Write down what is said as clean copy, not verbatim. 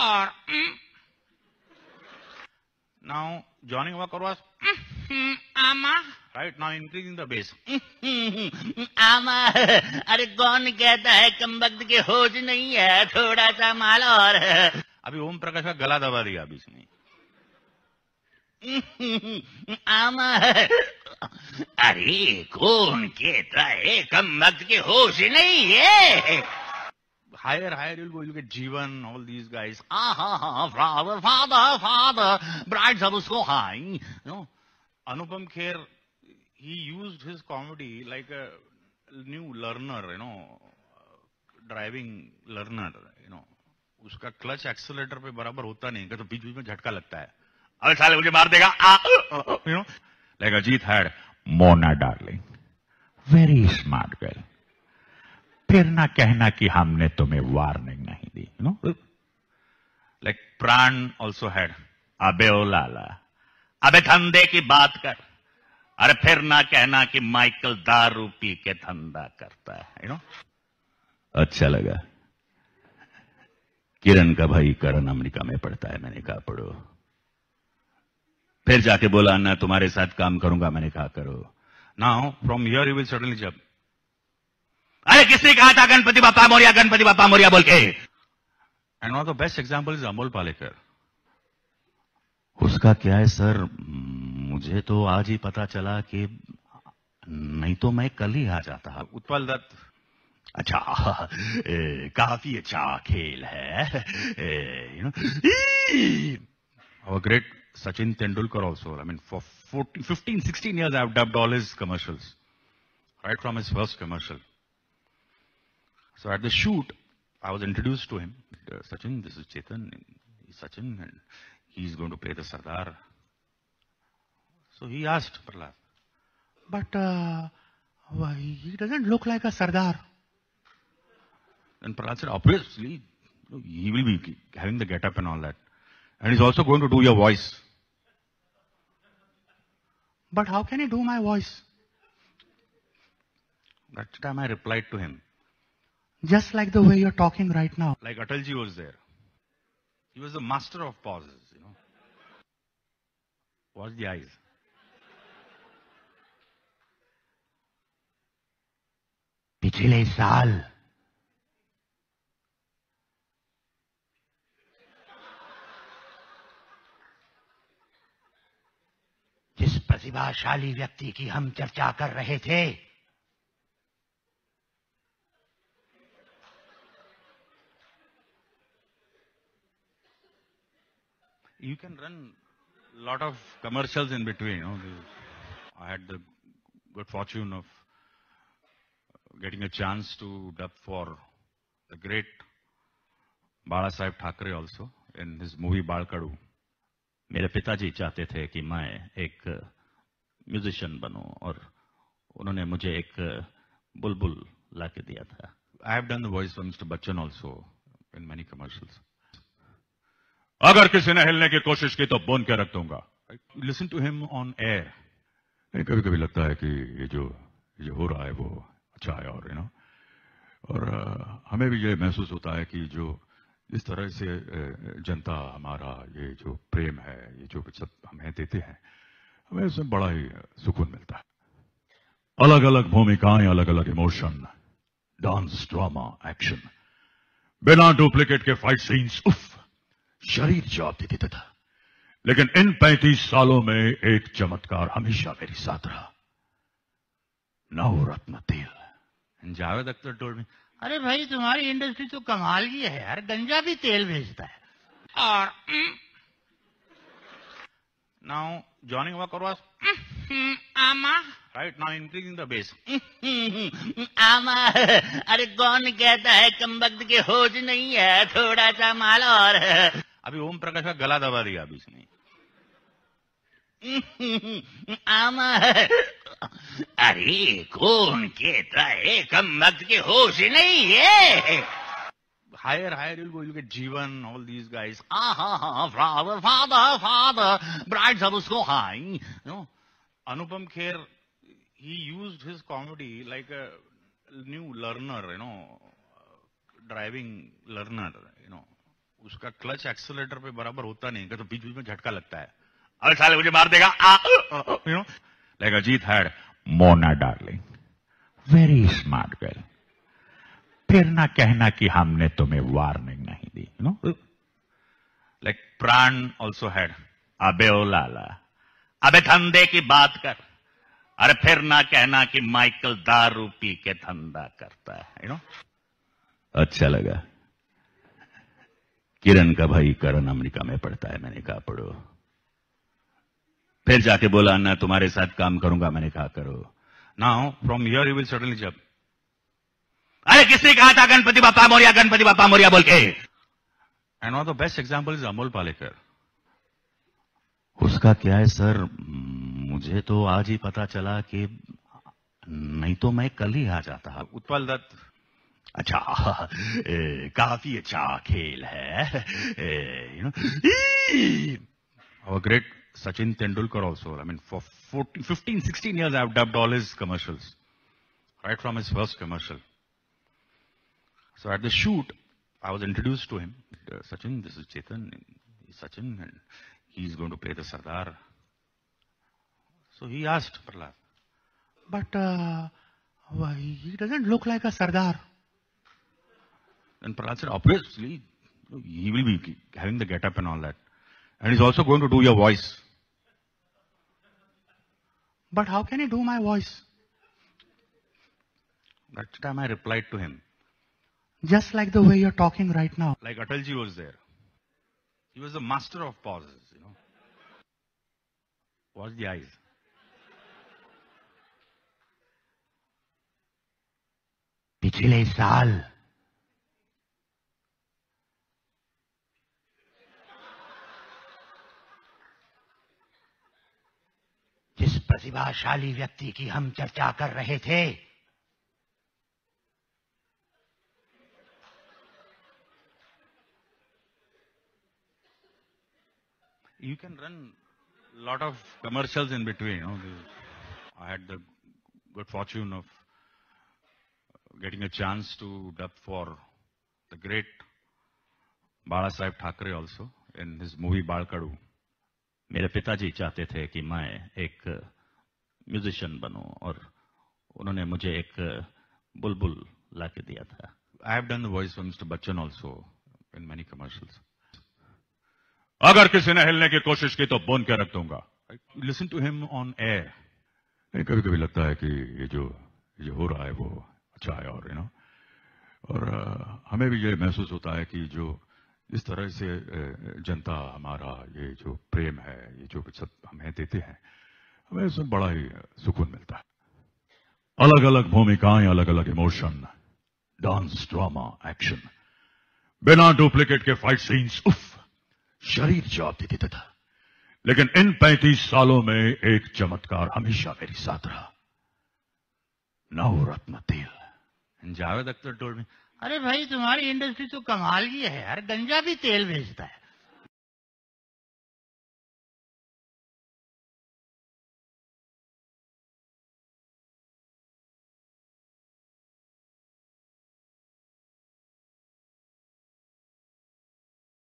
or now joining our chorus. Ama. Right now increasing the bass. आमा, अरे कौन कहता है कमबख्त के होश नहीं है, थोड़ा सा माल और। अभी ओम प्रकाश का गला दबा दिया अभी इसने। आमा, अरे कौन कहता है कमबख्त के होश नहीं है। Higher you'll get Jeevan, all these guys. Father, brides of so high. You know, Anupam Kher, he used his comedy like a new learner, driving learner, उसका क्लच एक्सेलेरेटर पे बराबर होता नहीं, तो बीच बीच में झटका लगता है, अबे साले मुझे मार देगा, like Ajit had Mona darling, very smart girl. फिर ना कहना कि हमने तुम्हें वार्निंग नहीं दी, like Pran also had अबे ओ लाला, अबे धंधे की बात कर, अरे फिर ना कहना कि माइकल दारू पी के धंधा करता है, अच्छा लगा। किरण का भाई करण अमेरिका में पढ़ता है, मैंने कहा पढ़ो। फिर जाके बोला ना तुम्हारे साथ काम करूंगा, मैंने कहा करो। Now from here you will suddenly जब, अरे किसने कहा था गणपति बापा मोरिया बोल के। And one of the best example is Amol Palekar. उसका क्या है सर, मुझे तो आज ही पता चला कि नहीं तो मैं कल ही आ जाता। उत्पल दत्त, अच्छा काफी अच्छा खेल है, our great Sachin Tendulkar also, I mean for 15-16 years I have dubbed all his commercials, right from his first commercial. So at the shoot I was introduced to him, Sachin, this is Chetan, he's Sachin and he's going to play the Sardar. So he asked Prahlad, but why he doesn't look like a Sardar. And Prahlad said, obviously, he will be having the get-up and all that. And he's also going to do your voice. But how can he do my voice? That time I replied to him, just like the way you're talking right now. Like Atalji was there. He was the master of pauses, Watch the eyes. पिछले साल जिस प्रतिभाशाली व्यक्ति की हम चर्चा कर रहे थे, you can run a lot of commercials in between. I had the good fortune of getting a chance to dub for the great Bala Saheb Thackeray also in his movie Balkadu. मेरे पिताजी चाहते थे कि मैं एक musician बनूं और उन्होंने मुझे एक बुलबुल लाके दिया था. I have done the voice for Mr. Bachchan also in many commercials. अगर किसी ने हिलने की कोशिश की तो बोन के रख दूंगा. Listen to him on air. कभी कभी लगता है कि ये जो हो रहा है वो अच्छा है और हमें भी ये महसूस होता है कि जो इस तरह से जनता हमारा ये जो प्रेम है, ये जो सब हमें देते हैं, हमें उसमें बड़ा ही सुकून मिलता है. अलग अलग भूमिकाएं, अलग अलग इमोशन, डांस, ड्रामा, एक्शन, बिना डुप्लीकेट के फाइट सीन्स, उफ, शरीर जवाब दे देता था. लेकिन इन 35 सालों में एक चमत्कार हमेशा मेरे साथ रहा. नवरत्न तेल. जावेद अख्तर टोल्ड मी, अरे भाई तुम्हारी इंडस्ट्री तो कमाल की है यार, गंजा भी तेल भेजता है. और now joining our chorus, आमा, right now increasing the bass. आमा, अरे कौन कहता है कमबख्त के होश नहीं है, थोड़ा सा माल और. अभी ओम प्रकाश का गला दबा दिया अभी इसने. आमा, अरे कौन कहता है कमबख्त के होश नहीं है. Higher you'll get Jeevan, all these guys. Father, brides of so high. Anupam Kher, he used his comedy like a new learner, driving learner, उसका क्लच एक्सेलेरेटर पे बराबर होता नहीं तो बीच बीच में झटका लगता है, अरे साले मुझे मार देगा, you know. Like Ajit had Mona darling, very smart girl, फिर ना कहना कि हमने तुम्हें वार्निंग नहीं दी, you know. Like Pran also had अबे ओ लाला, अबे धंधे की बात कर, अरे फिर ना कहना कि माइकल दारू पी के धंधा करता है, यू नो। अच्छा लगा। किरण का भाई करण अमेरिका में पढ़ता है, मैंने कहा पढ़ो। फिर जाके बोला ना तुम्हारे साथ काम करूंगा, मैंने कहा करो। Now from here you will suddenly जब, अरे किसने कहा था गणपति बापा मोरिया बोल के? And one of the best example is Amol Palekar. उसका क्या है सर, मुझे तो आज ही पता चला कि नहीं तो मैं कल ही आ जाता। उत्पल दत्त, अच्छा काफी अच्छा खेल है, you know. Our great Sachin Tendulkar also, I mean, for 15, 16 years I've dubbed all his commercials, right from his first commercial. So at the shoot, I was introduced to him. Sachin, this is Chetan, Sachin, and he's going to play the Sardar. So he asked Prahlad, but why, he doesn't look like a Sardar. And Prahlad said, obviously, he will be having the get-up and all that. And he's also going to do your voice. But how can he do my voice? That time I replied to him, just like the way you're talking right now. Like Atalji was there. He was the master of pauses, you know. Watch the eyes. पिछले साल जिस प्रतिभाशाली व्यक्ति की हम चर्चा कर रहे थे, you can run a lot of commercials in between, you know. I had the good fortune of getting a chance to dub for the great Bala Saheb Thackeray also in his movie Balkadu. मेरे पिताजी चाहते थे कि मैं एक musician बनूं और उन्होंने मुझे एक बुलबुल लाके दिया था। I have done the voice for Mr. Bachchan also in many commercials. अगर किसी ने हिलने की कोशिश की तो बोन के रख दूंगा। Listen to him on air. कभी कभी लगता है कि ये जो हो रहा है वो अच्छा है, और यू नो, और हमें भी ये महसूस होता है कि जो इस तरह से जनता हमारा ये जो प्रेम है, ये जो सब हमें देते हैं, हमें उसमें बड़ा ही सुकून मिलता है। अलग अलग भूमिकाएं, अलग अलग इमोशन, डांस, ड्रामा, एक्शन, बिना डुप्लीकेट के फाइट सीन्स, उफ, शरीर जवाब दे देता था। लेकिन इन 35 सालों में एक चमत्कार हमेशा मेरे साथ रहा, नवरत्न तेल। जावेद अख्तर टोल्ड मी, अरे भाई तुम्हारी इंडस्ट्री तो कमाल की है यार, गंजा भी तेल बेचता है।